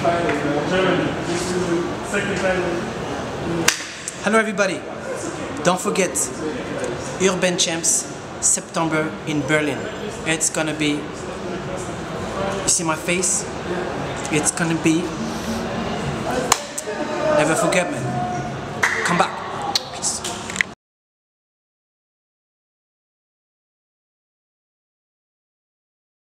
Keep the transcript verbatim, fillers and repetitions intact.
Germany. This is the second time. Hello everybody. Don't forget, Urban Champs, September in Berlin. It's gonna be, you see my face? It's gonna be, never forget man. Come back.